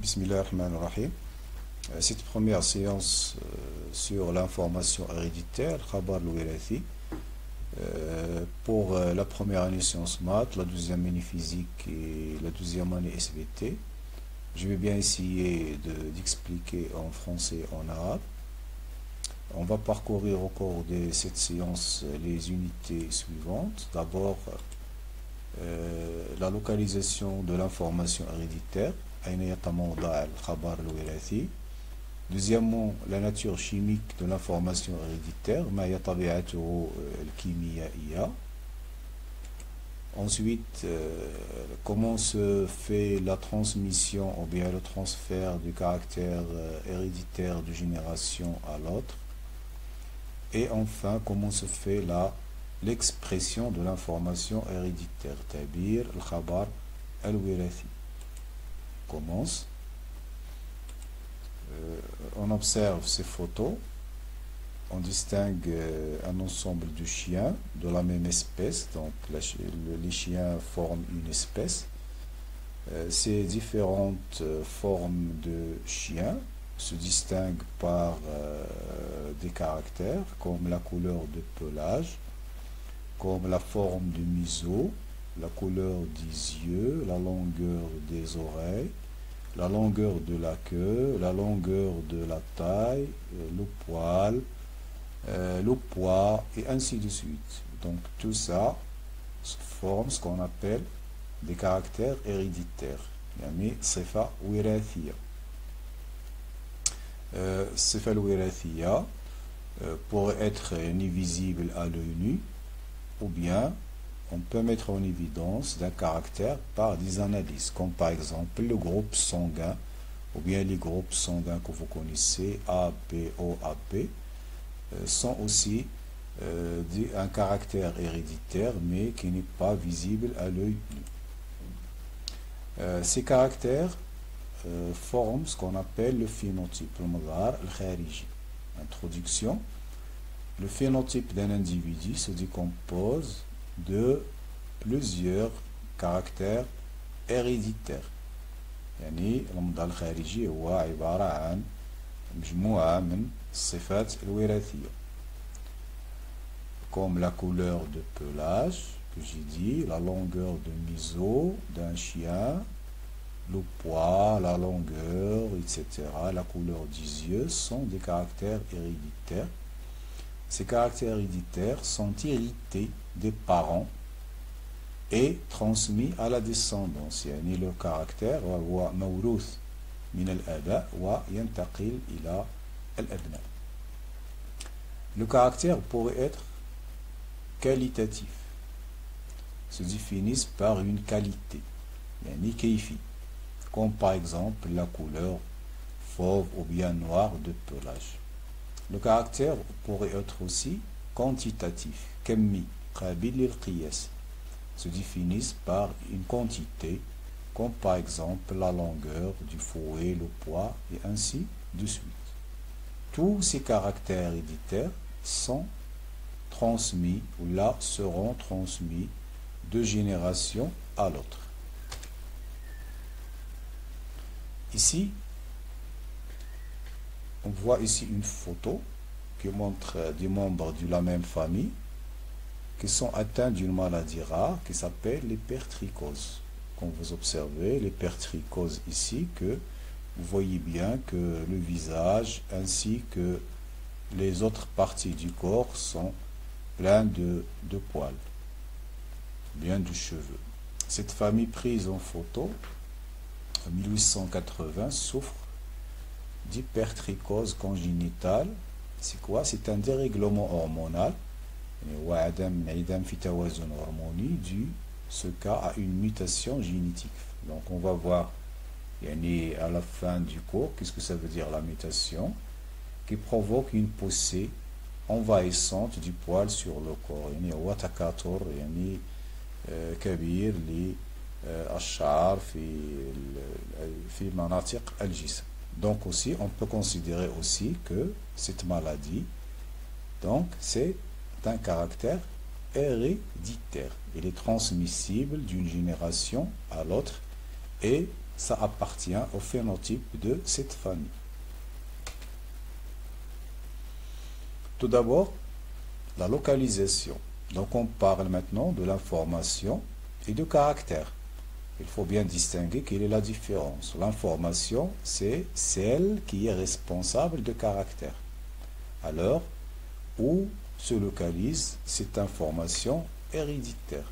Bismillahirrahmanirrahim. Cette première séance sur l'information héréditaire, Khabar al-Wirathi, pour la première année sciences maths, la deuxième année physique et la deuxième année SVT. Je vais bien essayer d'expliquer en français et en arabe. On va parcourir au cours de cette séance les unités suivantes. D'abord, la localisation de l'information héréditaire. Deuxièmement, la nature chimique de l'information héréditaire. Ensuite, comment se fait la transmission ou bien le transfert du caractère héréditaire de génération à l'autre. Et enfin, comment se fait l'expression de l'information héréditaire. Tabir al-Khabar al-Wirathi. Commence. On observe ces photos. On distingue un ensemble de chiens de la même espèce. Donc les chiens forment une espèce. Ces différentes formes de chiens se distinguent par des caractères comme la couleur de pelage, comme la forme du museau, la couleur des yeux, la longueur des oreilles, la longueur de la queue, la longueur de la taille, le poil, le poids, et ainsi de suite. Donc tout ça forme ce qu'on appelle des caractères héréditaires. Yani sifa wirathiya. Sifa wirathiya pourrait être ni visible à l'œil nu, ou bien on peut mettre en évidence d'un caractère par des analyses, comme par exemple le groupe sanguin, ou bien les groupes sanguins que vous connaissez, A, B, O, AB, sont aussi un caractère héréditaire, mais qui n'est pas visible à l'œil nu. Ces caractères forment ce qu'on appelle le phénotype, le madhar al-khariji. Introduction. Le phénotype d'un individu se décompose de plusieurs caractères héréditaires. يعني المنظر الخارجي هو عبارة عن مجموعة من الصفات الوراثية comme la couleur de pelage que j'ai dit, la longueur de museau d'un chien, le poids, la longueur, etc. La couleur des yeux sont des caractères héréditaires. Ces caractères héréditaires sont hérités des parents et transmis à la descendance. يعني le caractère هو موروث من الآباء وينتقل إلى الأبناء. Le caractère pourrait être qualitatif, se définissent par une qualité, يعني كيفي, comme par exemple la couleur fauve ou bien noire de pelage. Le caractère pourrait être aussi quantitatif, كمي, قابل للقياس, se définissent par une quantité, comme par exemple la longueur du fouet, le poids, et ainsi de suite. Tous ces caractères héréditaires sont transmis, ou là seront transmis de génération à l'autre. Ici, on voit ici une photo qui montre des membres de la même famille qui sont atteints d'une maladie rare qui s'appelle l'hypertrichose. Comme vous observez, l'hypertrichose ici, que vous voyez bien que le visage ainsi que les autres parties du corps sont pleins de poils, bien de cheveux. Cette famille prise en photo en 1880 souffre d'hypertrichose congénitale. C'est quoi? C'est un dérèglement hormonal dû ce cas à une mutation génétique. Donc on va voir à la fin du cours qu'est-ce que ça veut dire la mutation, qui provoque une poussée envahissante du poil sur le corps. كبير للشعر في مناطق الجسم. Donc aussi on peut considérer aussi que cette maladie, donc c'est un caractère héréditaire. Il est transmissible d'une génération à l'autre et ça appartient au phénotype de cette famille. Tout d'abord, la localisation. Donc on parle maintenant de l'information et du caractère. Il faut bien distinguer quelle est la différence. L'information, c'est celle qui est responsable de caractère. Alors, où se localise cette information héréditaire?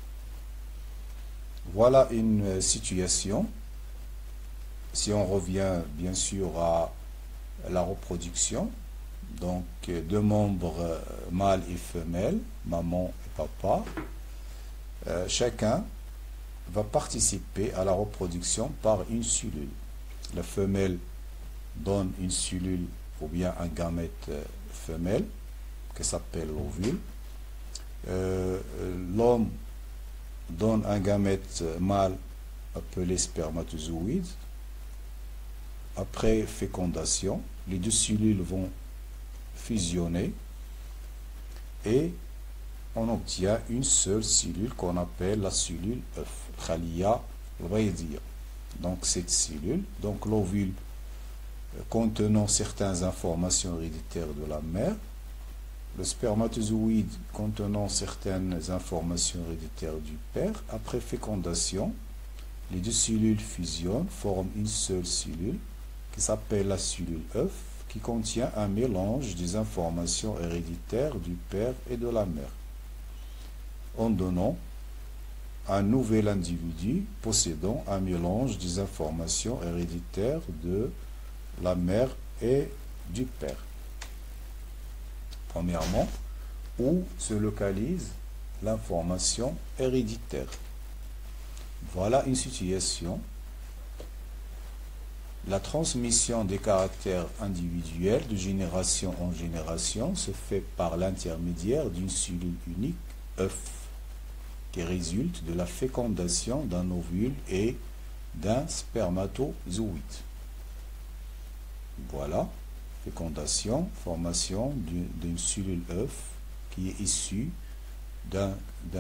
Voilà une situation. Si on revient bien sûr à la reproduction, donc deux membres mâles et femelles, maman et papa, chacun va participer à la reproduction par une cellule. La femelle donne une cellule ou bien un gamète femelle qui s'appelle l'ovule. L'homme donne un gamète mâle appelé spermatozoïde. Après fécondation, les deux cellules vont fusionner et on obtient une seule cellule qu'on appelle la cellule œuf, Khaliya al-Baydiya. Donc cette cellule, donc l'ovule contenant certaines informations héréditaires de la mère, le spermatozoïde contenant certaines informations héréditaires du père. Après fécondation, les deux cellules fusionnent, forment une seule cellule qui s'appelle la cellule œuf, qui contient un mélange des informations héréditaires du père et de la mère, en donnant un nouvel individu possédant un mélange des informations héréditaires de la mère et du père. Premièrement, où se localise l'information héréditaire? Voilà une situation. La transmission des caractères individuels de génération en génération se fait par l'intermédiaire d'une cellule unique, œuf, qui résulte de la fécondation d'un ovule et d'un spermatozoïde. Voilà, fécondation, formation d'une cellule œuf qui est issue d'un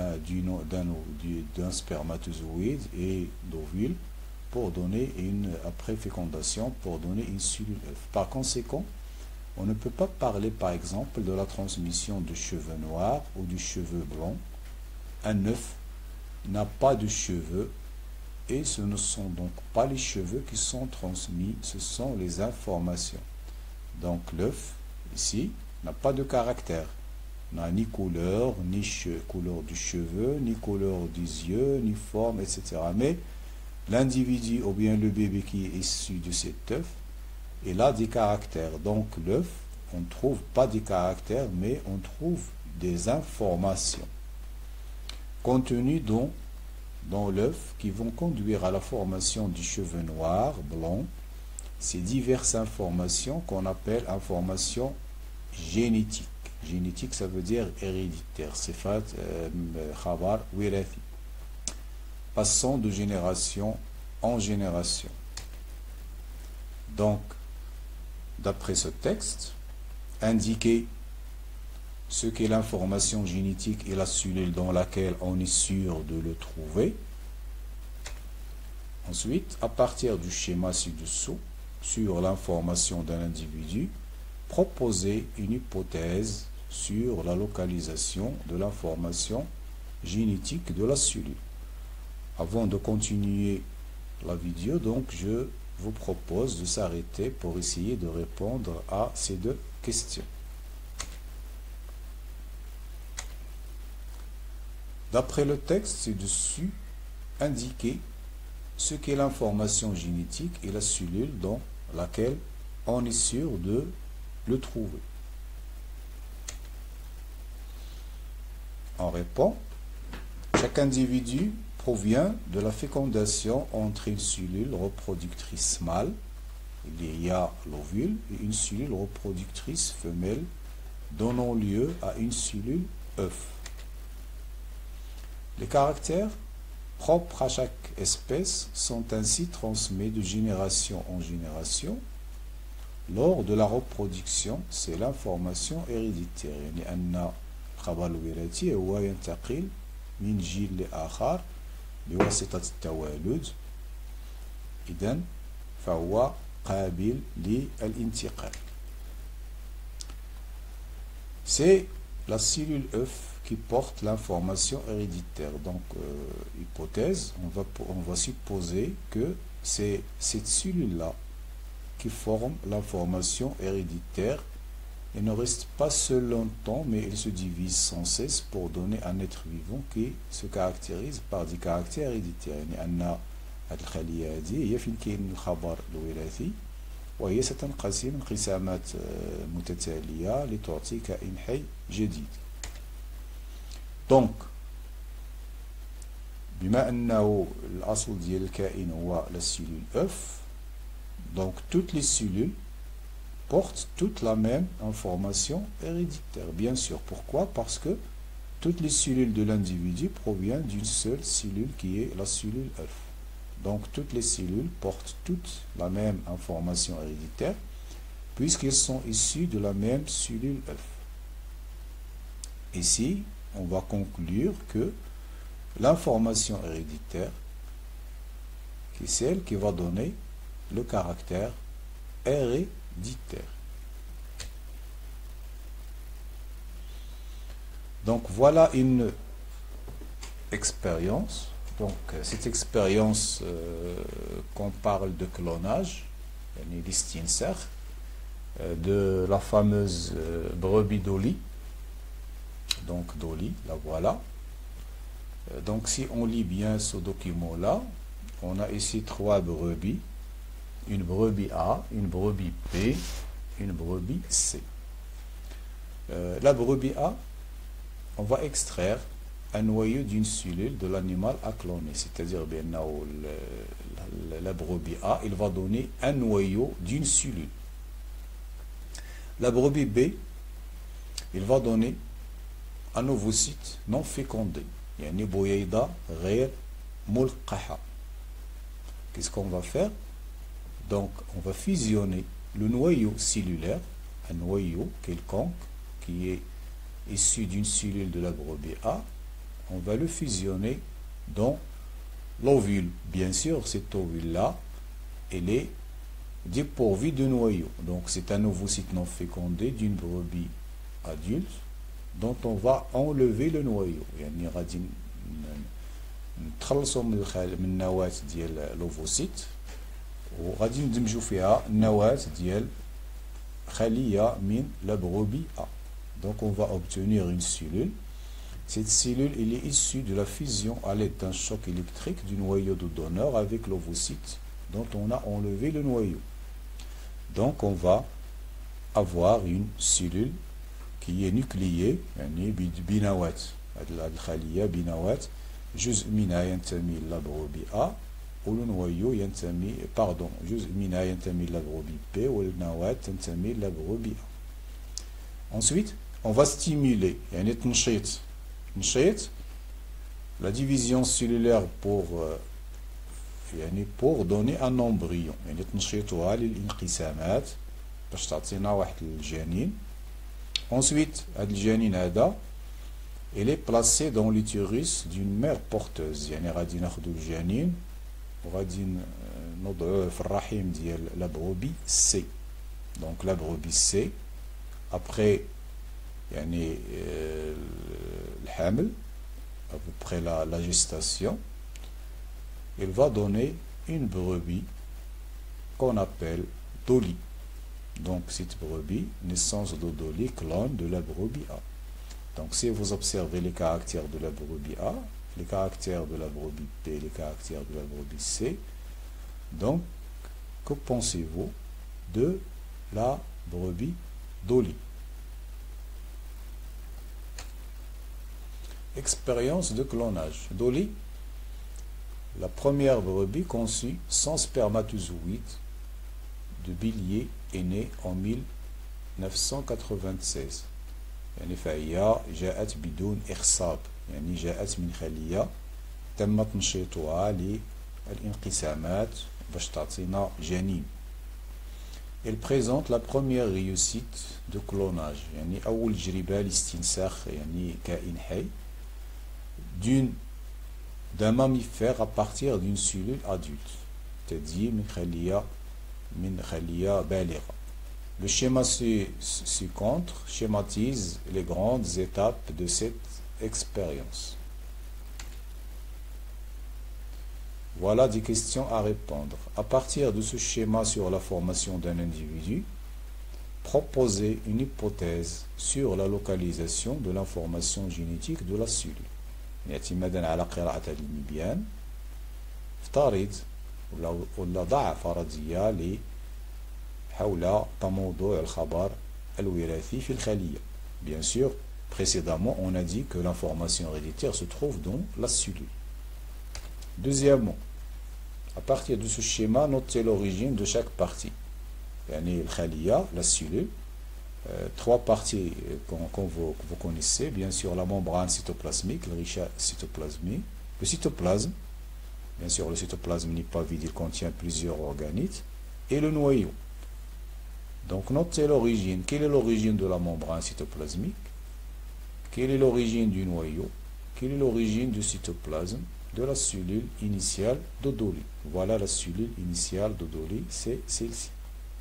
spermatozoïde et d'ovule pour donner après fécondation, pour donner une cellule œuf. Par conséquent, on ne peut pas parler par exemple de la transmission de cheveux noirs ou de cheveux blancs. Un œuf n'a pas de cheveux et ce ne sont donc pas les cheveux qui sont transmis, ce sont les informations. Donc l'œuf, ici, n'a pas de caractère, n'a ni couleur, ni couleur du cheveu, ni couleur des yeux, ni forme, etc. Mais l'individu ou bien le bébé qui est issu de cet œuf, il a des caractères. Donc l'œuf, on ne trouve pas des caractères, mais on trouve des informations contenues dans l'œuf qui vont conduire à la formation du cheveu noir, blanc. Ces diverses informations qu'on appelle informations génétiques. Génétique, ça veut dire héréditaire. Sifat, khabar, wirathi. Passant de génération en génération. Donc, d'après ce texte, indiquer ce qu'est l'information génétique et la cellule dans laquelle on est sûr de le trouver. Ensuite, à partir du schéma ci-dessous, sur l'information d'un individu, proposer une hypothèse sur la localisation de l'information génétique de la cellule. Avant de continuer la vidéo, donc je vous propose de s'arrêter pour essayer de répondre à ces deux questions. D'après le texte ci-dessus, indiquer ce qu'est l'information génétique et la cellule dans laquelle on est sûr de le trouver. On répond, chaque individu provient de la fécondation entre une cellule reproductrice mâle, il y a l'ovule, et une cellule reproductrice femelle, donnant lieu à une cellule œuf. Les caractères propres à chaque espèce sont ainsi transmis de génération en génération. Lors de la reproduction, c'est l'information héréditaire. يعني الخبر الوراثي هو ينتقل من جيل لآخر بواسطة التوالد. إذن فهو قابل للانتقال. C'est la cellule œuf qui porte l'information héréditaire. Donc, hypothèse, on va supposer que c'est cette cellule-là qui forme l'information héréditaire. Elle ne reste pas seule longtemps, mais elle se divise sans cesse pour donner un être vivant qui se caractérise par des caractères héréditaires. يعني أن هذه الخلية هذه هي فين كاين الخبر الوراثي، وهي ستنقسم انقسامات متتالية لتعطي كائن حي جديد. دونك بما أنه الأصل ديال الكائن هو la cellule œuf، donc toutes les cellules portent toute la même information héréditaire. Bien sûr. Pourquoi? Parce que toutes les cellules de l'individu proviennent d'une seule cellule qui est la cellule œuf. Donc toutes les cellules portent toutes la même information héréditaire puisqu'elles sont issues de la même cellule œuf. Ici, on va conclure que l'information héréditaire, qui est celle qui va donner le caractère héréditaire. Donc voilà une expérience. Donc cette expérience qu'on parle de clonage, de la fameuse brebis Dolly. Donc Dolly, la voilà. Donc si on lit bien ce document-là, on a ici 3 brebis. Une brebis A, une brebis B, une brebis C. La brebis A, on va extraire un noyau d'une cellule de l'animal à cloner. C'est-à-dire bien la brebis A, il va donner un noyau d'une cellule. La brebis B, il va donner un ovocyte non fécondé. يعني بويضة غير ملقحة. Qu'est-ce qu'on va faire? Donc, on va fusionner le noyau cellulaire, un noyau quelconque qui est issu d'une cellule de la brebis A. On va le fusionner dans l'ovule. Bien sûr, cet ovule-là, il est dépourvu de noyau. Donc, c'est un ovocyte non fécondé d'une brebis adulte dont on va enlever le noyau. يعني غادي نتخلصوا من النواة ديال الأوفوسيت وغادي ندمجوا فيها النواة ديال خلية من la brebis A. Donc on va obtenir une cellule. Cette cellule elle est issue de la fusion à l'aide d'un choc électrique du noyau de donneur avec l'ovocyte dont on a enlevé le noyau. Donc on va avoir une cellule qui est nucléée يعني بنواة. هذه الخلية بنواة جزء منها ينتمي إلى brebis A والنويو ينتمي جزء منها ينتمي إلى brebis B والنواة تنتمي إلى brebis A. Ensuite, on va stimuler يعني تنشيط la division cellulaire pour donner un embryon. يعني تنشيطها للانقسامات باش تعطينا واحد الجنين. Ensuite, هذا الجنين هذا il est placé dans l'utérus d'une mère porteuse. يعني غادي ناخذوا الجنين وغادي نوضعوه في الرحم ديال la brebis C. Donc la brebis C après يعني الحمل à peu près la gestation, il va donner une brebis qu'on appelle Dolly. Donc cette brebis, naissance de Dolly, clone de la brebis A. Donc si vous observez les caractères de la brebis A, les caractères de la brebis B, les caractères de la brebis C, donc que pensez-vous de la brebis Dolly? Expérience de clonage. Dolly, la première brebis conçue sans spermatozoïde de bélier est née en 1996. يعني فهي جاءت بدون إخصاب. يعني جاءت من خلية تم تنشيطها للانقسامات باش تعطينا جنين. Elle présente la première réussite de clonage. يعني أول تجربة لاستنساخ يعني كائن حي d'un mammifère à partir d'une cellule adulte. dit min khaliya baligha. Le schéma ci-contre schématise les grandes étapes de cette expérience. Voilà des questions à répondre. À partir de ce schéma sur la formation d'un individu, proposez une hypothèse sur la localisation de l'information génétique de la cellule. اعتمادا على قراءة المبيان افترض ولا ضع فرضية حول تموضع الخبر الوراثي في الخلية. Bien sûr, précédemment, on a dit que l'information héréditaire se trouve dans la cellule. Deuxièmement, à partir de ce schéma, notez l'origine de chaque partie. Yani الخلية, la cellule, trois parties que vous connaissez, bien sûr la membrane cytoplasmique, le richat cytoplasmique, le cytoplasme, bien sûr le cytoplasme n'est pas vide, il contient plusieurs organites, et le noyau. Donc notez l'origine. Quelle est l'origine de la membrane cytoplasmique? Quelle est l'origine du noyau? Quelle est l'origine du cytoplasme de la cellule initiale d'Odoli? Voilà la cellule initiale d'Odoli, c'est celle-ci.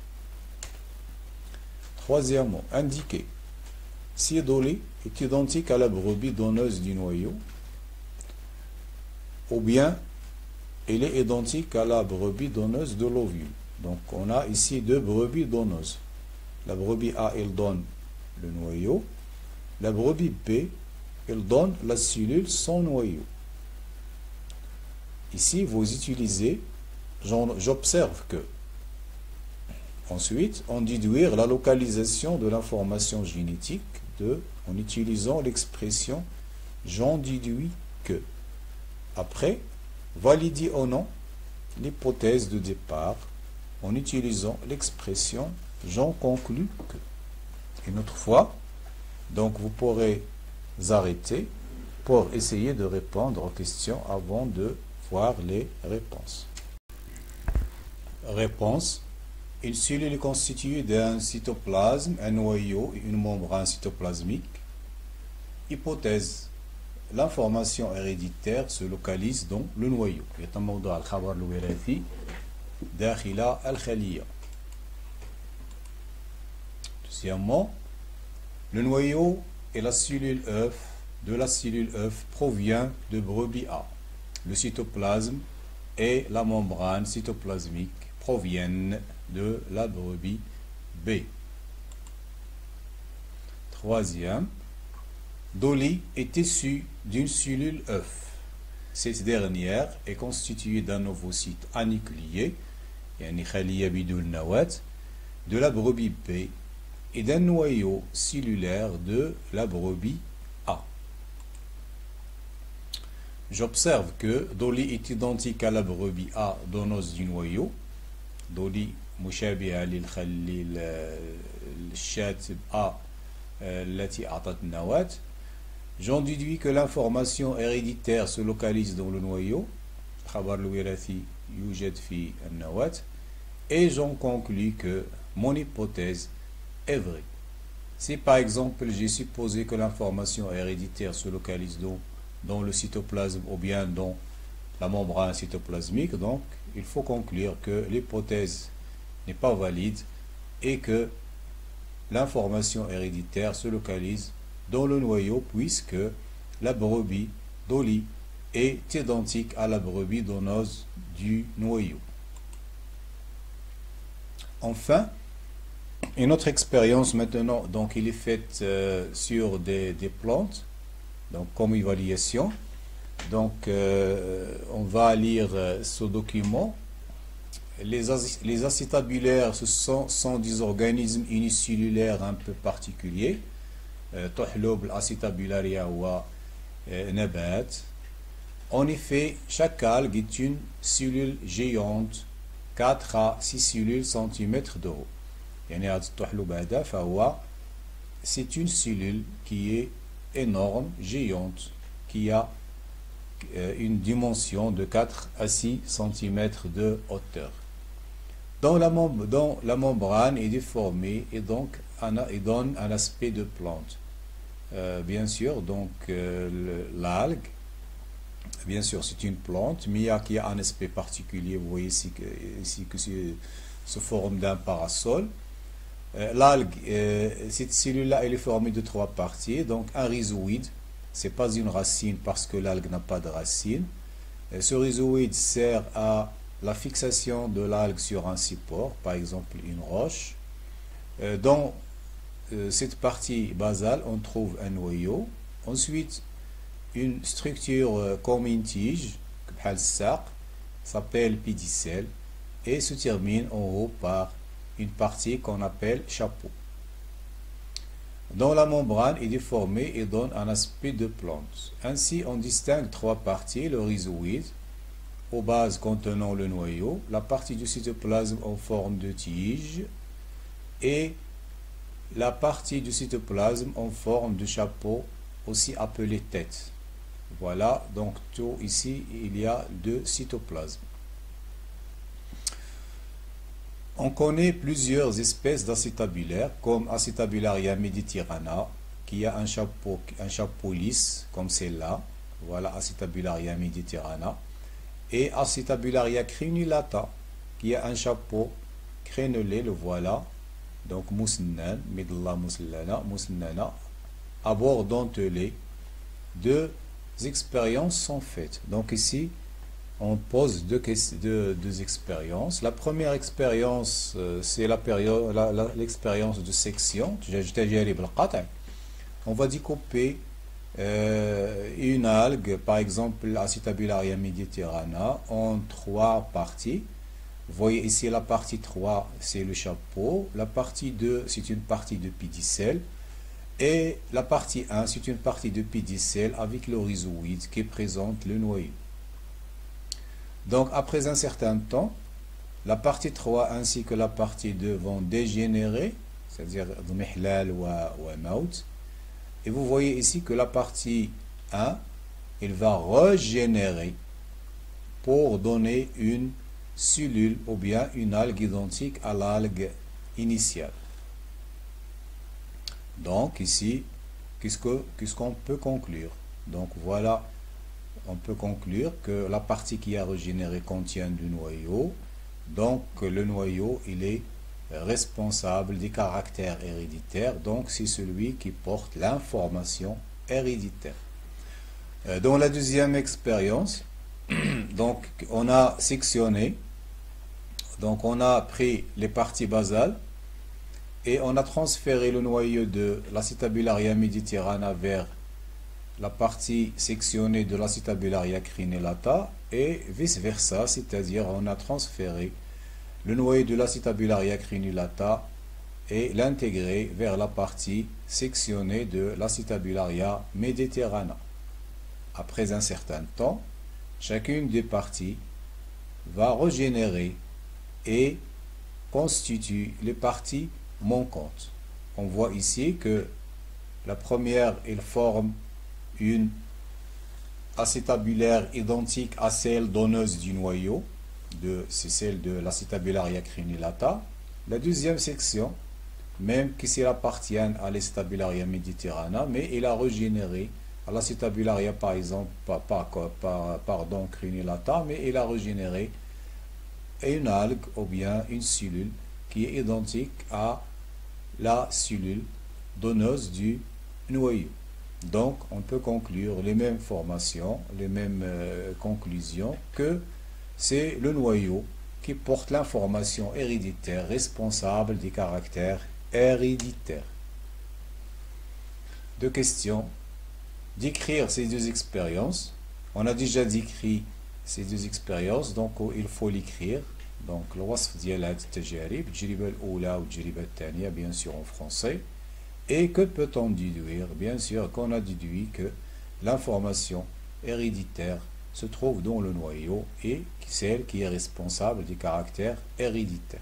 Troisièmement, indiquer si Dolly est identique à la brebis donneuse du noyau ou bien elle est identique à la brebis donneuse de l'ovule. Donc on a ici deux brebis donneuses. La brebis A, elle donne le noyau. La brebis B, elle donne la cellule sans noyau. Ici, vous utilisez, j'observe que. Ensuite, on déduire la localisation de l'information génétique en utilisant l'expression j'en déduis que. Après, valider ou non l'hypothèse de départ en utilisant l'expression j'en conclus que. Une autre fois, donc vous pourrez arrêter pour essayer de répondre aux questions avant de voir les réponses. Réponse. Une cellule est constituée d'un cytoplasme, un noyau et une membrane cytoplasmique. Hypothèse. L'information héréditaire se localise dans le noyau. يتموضع الخبر الوراثي داخل الخلية. Deuxièmement, le noyau et la cellule œuf de la cellule œuf provient de brebis A. Le cytoplasme et la membrane cytoplasmique proviennent de la brebis B. Troisième, Dolly est issue d'une cellule œuf. Cette dernière est constituée d'un ovocyte anucléé, yani khaliya bidul nawat, de la brebis B et d'un noyau cellulaire de la brebis A. J'observe que Dolly est identique à la brebis A donneuse du noyau. Dolly مشابهة للشاة A التي أعطت النواة. J'en déduis que l'information héréditaire se localise dans le noyau. الخبر الوراثي يوجد في النواة. Et j'en conclus que mon hypothèse est vraie. Si par exemple j'ai supposé que l'information héréditaire se localise dans le cytoplasme ou bien dans la membrane cytoplasmique, donc il faut conclure que l'hypothèse n'est pas valide et que l'information héréditaire se localise dans le noyau puisque la brebis Dolly est identique à la brebis donneuse du noyau. Enfin, une autre expérience maintenant, donc il est faite sur des plantes, donc comme évaluation. Donc on va lire ce document. Les acétabulaires, ce sont des organismes unicellulaires un peu particuliers. تحلب الأسيتابيلاريا هو نبات. En effet, chaque algue est une cellule géante 4 à 6 cellules centimètres de haut. يعني هذا التحلب هذا فهو c'est une cellule qui est énorme, géante, qui a une dimension de 4 à 6 cm de hauteur. Dans la membrane est déformée et donc il donne un aspect de plante. Bien sûr, donc l'algue Bien sûr, c'est une plante, mais qui a un aspect particulier. Vous voyez ici que c'est sous forme d'un parasol. L'algue, cette cellule-là, elle est formée de trois parties. Donc, un rhizoïde, c'est pas une racine parce que l'algue n'a pas de racine. Ce rhizoïde sert à la fixation de l'algue sur un support, par exemple une roche. Dans cette partie basale, on trouve un noyau. Ensuite, une structure comme une tige, s'appelle pédicelle et se termine en haut par une partie qu'on appelle chapeau. Dans la membrane, il est formé et donne un aspect de plante. Ainsi, on distingue trois parties, le rhizoïde, aux bases contenant le noyau, la partie du cytoplasme en forme de tige et la partie du cytoplasme en forme de chapeau, aussi appelée tête. Voilà, donc tout ici, il y a deux cytoplasmes. On connaît plusieurs espèces d'acétabulaires, comme Acétabularia mediterrana, qui a un chapeau lisse, comme celle-là. Voilà, Acétabularia mediterrana. Et Acétabularia crenulata, qui a un chapeau crénelé, le voilà. Donc, mousnan, midla mouslana, à bord dentelé. Deux expériences sont faites. Donc, ici, on pose deux expériences. La première expérience, c'est l'expérience de section. On va découper une algue, par exemple Acétabularia mediterrana, en trois parties. Vous voyez ici la partie 3, c'est le chapeau. La partie 2, c'est une partie de pédicelle. Et la partie 1, c'est une partie de pédicelle avec le rhizoïde qui présente le noyau. Donc, après un certain temps, la partie 3 ainsi que la partie 2 vont dégénérer, c'est-à-dire d'mihlal ou maut. Et vous voyez ici que la partie 1, il va régénérer pour donner une cellule ou bien une algue identique à l'algue initiale. Donc, ici, qu'est-ce qu'on peut conclure? Donc, voilà. On peut conclure que la partie qui a régénéré contient du noyau. Donc, le noyau, il est responsable des caractères héréditaires. Donc, c'est celui qui porte l'information héréditaire. Dans la deuxième expérience, donc, on a sectionné. Donc, on a pris les parties basales et on a transféré le noyau de l'Acétabularia mediterrana vers la partie sectionnée de l'Acétabularia crenulata et vice-versa, c'est-à-dire on a transféré le noyau de l'Acétabularia crenulata et l'intégré vers la partie sectionnée de l'Acétabularia mediterrana. Après un certain temps, chacune des parties va régénérer et constitue les parties manquantes. On voit ici que la première, elle forme une acétabulaire identique à celle donneuse du noyau, c'est celle de l'Acétabularia crenulata. La deuxième section, même si elle appartient à l'Acétabularia mediterrana, mais elle a régénéré à l'Acétabularia par exemple, pardon, crenulata, mais elle a régénéré une algue ou bien une cellule qui est identique à la cellule donneuse du noyau. Donc, on peut conclure les mêmes formations, les mêmes conclusions, que c'est le noyau qui porte l'information héréditaire responsable des caractères héréditaires. Deux questions. Décrire ces deux expériences. On a déjà décrit ces deux expériences, donc il faut l'écrire. Donc, le wasf ديال هاد التجارب, التجربة الأولى والتجربة الثانية, bien sûr en français. Et que peut-on déduire? Bien sûr qu'on a déduit que l'information héréditaire se trouve dans le noyau et celle qui est responsable des caractères héréditaires.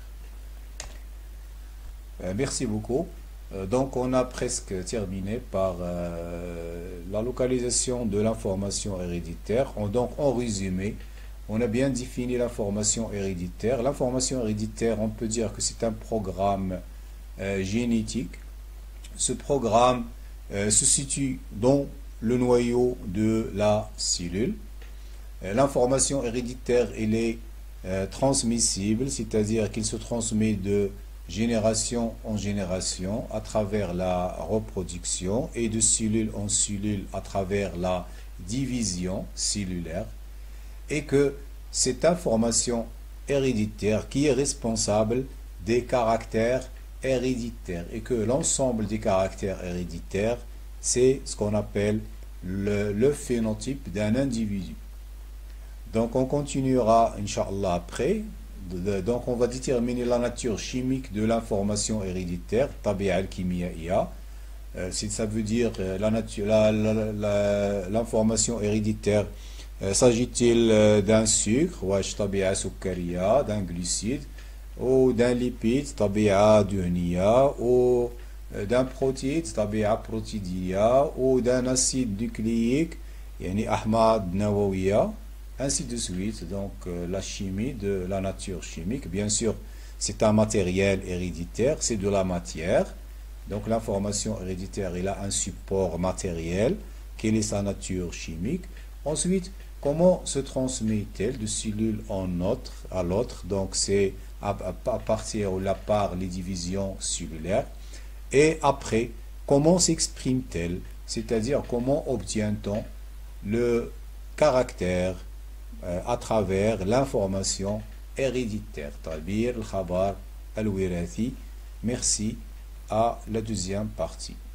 Merci beaucoup. Donc on a presque terminé par la localisation de l'information héréditaire. Donc en résumé, on a bien défini l'information héréditaire. L'information héréditaire, on peut dire que c'est un programme génétique. Ce programme se situe dans le noyau de la cellule. L'information héréditaire, elle est transmissible, c'est-à-dire qu'il se transmet de génération en génération à travers la reproduction et de cellule en cellule à travers la division cellulaire, et que cette information héréditaire qui est responsable des caractères héréditaires, et que l'ensemble des caractères héréditaires, c'est ce qu'on appelle le phénotype d'un individu. Donc on continuera, Inch'Allah, après. Donc on va déterminer la nature chimique de l'information héréditaire, tabi'a al-kimiyya. Ça veut dire l'information héréditaire. S'agit-il d'un sucre, tabi'a sukkariya, d'un glucide, ou d'un lipide, tabi'a duhniya, ou d'un protéide, tabi'a protidiya, ou d'un acide nucléique, yani ahmad nawawiya, ainsi de suite. Donc la chimie de la nature chimique, bien sûr, c'est un matériel héréditaire, c'est de la matière. Donc l'information héréditaire, il a un support matériel. Quelle est sa nature chimique? Ensuite, comment se transmet-elle de cellule à l'autre? Donc c'est à partir ou par les divisions cellulaires. Et après, comment s'exprime-t-elle? C'est-à-dire comment obtient-on le caractère à travers l'information héréditaire. Tabir al-khabar al-wirathi. Merci. À la deuxième partie.